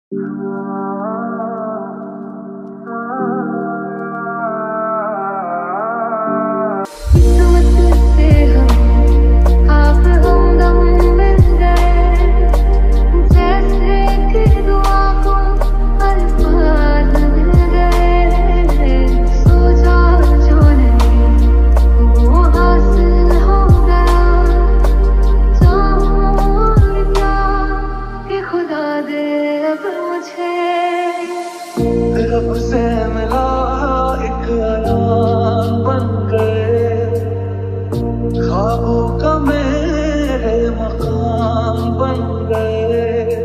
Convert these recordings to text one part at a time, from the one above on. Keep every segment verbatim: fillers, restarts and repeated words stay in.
रब से मिला एक अयान बन गए, ख्वाबों का मेरे मकान बन गए।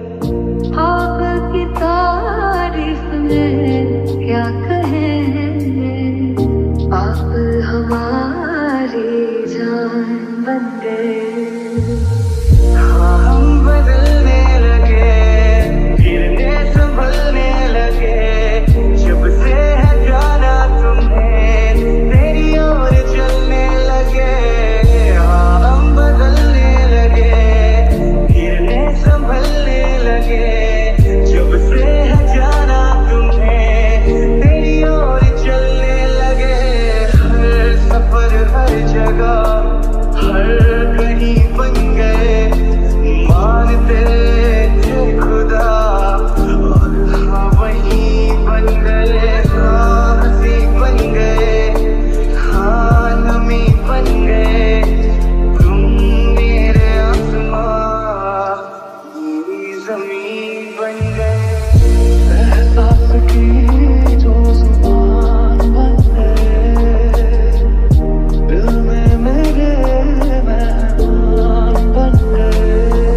आपकी तारीफ में क्या कहें, आप हमारी जान बन गए। हाँ हम बदलने लगे, गिरने संभलने लगे, जब से है जाना तुम्हें तेरी ओर चलने लगे। हाँ हम बदलने लगे, गिरने संभलने लगे, जब से है जाना तुम्हें तेरी ओर चलने लगे। हर सफर हर जगह हर कहीं बन गए, मानते थे खुदा और हाँ वहीं बन गए। हाँ हंसी बन गए, हाँ नमी बन गए, तुम मेरे आसमां मेरी जमीन बन गए। एहसास की जो जुबान बन गए, दिल में मेरे मेहमान बन गए।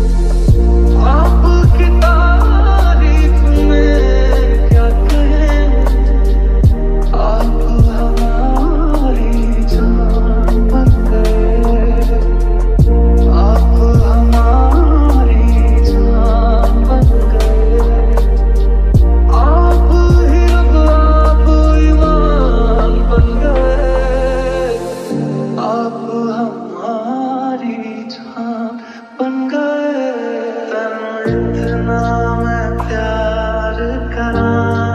आपकी तारीफ में क्या कहें, आप हमारी जान बन गए। आप हमारी जान बन गए। आप ही रब आप ईमान बन गए। आप हमारी जान बन गए। तन्नू इतना मैं प्यार करा,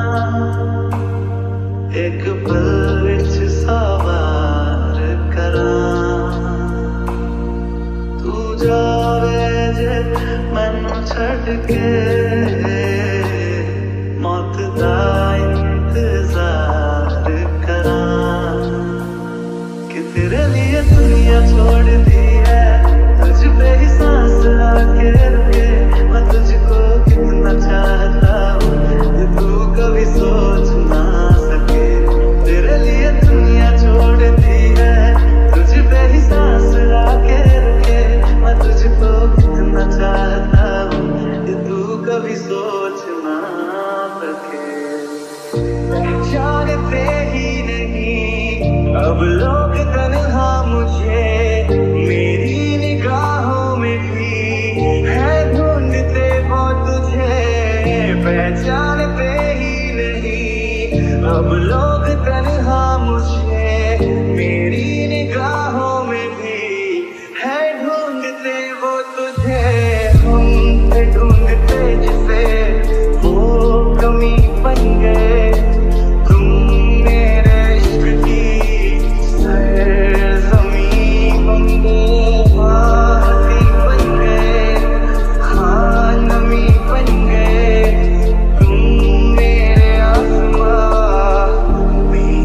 एक पल विच सवार करा। तू जावे जे मैनू छड़ के, मौत दा इंतजार करा। कि तेरे लिए दुनिया छोड़ दी है, तुझ पे ही सांस आके रुके। मैं तुझको कितना चाहता हूँ कि तू कभी सोच ना सके। तेरे लिए दुनिया छोड़ दी है, तुझ पे ही सांस आके रुके। मैं तुझको कितना चाहता हूँ कि तू कभी सोच ना सके। जानते ही नहीं अब लोग तन्हा मुझे, मेरी निगाहों में भी है ढूंढते वो तुझे। पहचानते ही नहीं अब लोग तन्हा मुझे, मेरी निगाहों में भी है ढूंढते वो तुझे। हम थे ढूंढते जिसे वो कमी बन गए, तुम मेरे इश्क की सरज़मीं बन गए। हाँ हंसी बन गए, हाँ नमी बन गए, तुम मेरे आसमां मेरी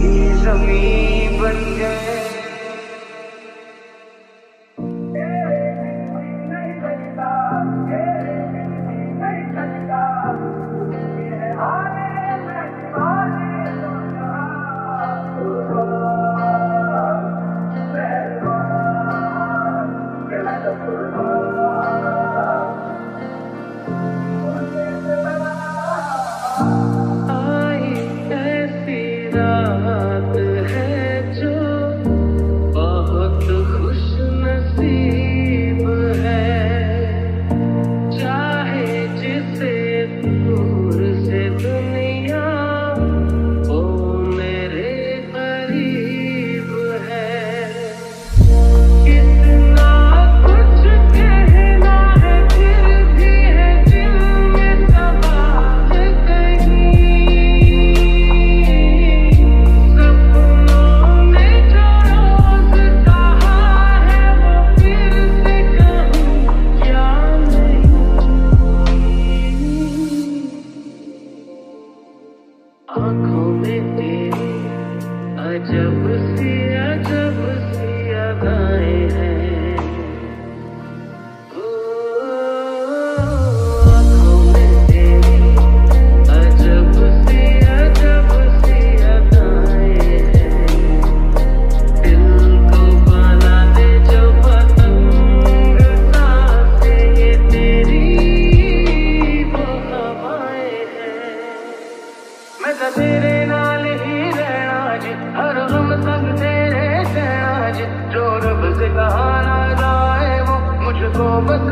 मोहब्बत